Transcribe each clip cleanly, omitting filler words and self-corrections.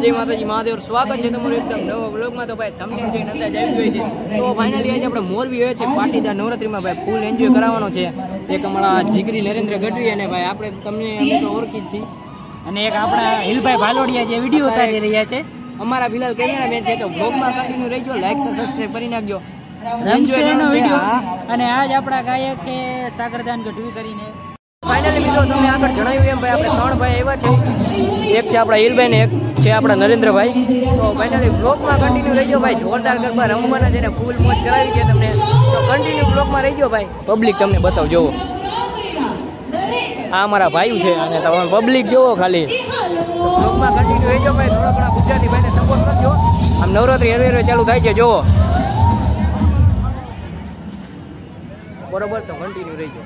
જય માતાજી મહાદેવ. સ્વાગત છે તમારું એકદમ નવા બ્લોગમાં. તો ભાઈ તમને જોઈને અંદાજ આવી ગયો છે. તો ફાઇનલી આજે આપણે મોરબી હોય છે પાટીદાર નવરાત્રીમાં ભાઈ ફૂલ એન્જોય કરાવવાનો છે. એક અમારા જીગરી નરેન્દ્ર ગઢવી અને ભાઈ આપણે તમને અમે તો ઓળખી જ છીએ, અને એક આપણા હિલભાઈ ભાલોડિયા જે વિડીયો ઉતારી રહ્યા છે અમારા બિલાલ કેમેરામેન છે. તો બ્લોગમાં કન્ટિન્યુ રહેજો, લાઈક સબસ્ક્રાઇબ કરી નાખજો. રમશેરનો વિડીયો. અને આજ આપણા ગાયક છે સાગરદાન ગઢવી કરીને. ફાઇનલી મિત્રો તમને આગળ જણાવ્યું એમ ભાઈ આપણે 3 ભાઈ આવ્યા છે. એક છે આપણા હિલભાઈ ને એક છે આપણા નરેન્દ્રભાઈ. તો ફાઇનલી બ્લોગમાં કન્ટિન્યુ રહેજો ભાઈ. જોરદાર ગરબા રમવાના છે ને ફૂલ મોજ કરાવી છે તમને. તો કન્ટિન્યુ બ્લોગમાં રહેજો ભાઈ. પબ્લિક તમને બતાવજો. આ અમારા ભાઈઓ છે અને તમે પબ્લિક જોવો ખાલી. તો બ્લોગમાં કન્ટિન્યુ રહેજો ભાઈ. થોડા ઘણા ગુજરાતી ભાઈને સપોર્ટ કરજો. આમ નવરાત્રી હરવે ચાલુ થાય છે જોવો બરોબર. તો કન્ટિન્યુ રહેજો.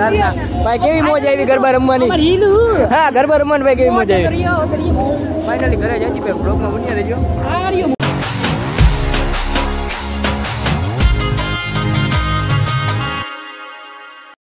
રાતના ભાઈ કેવી મોજ આવી ગરબા રમવાની હા ગરબા રમવાની ભાઈ કેવી મોજ આવી ફાઇનલી ઘરે જઈ ભાઈ બ્લોગમાં બન્યા રહેજો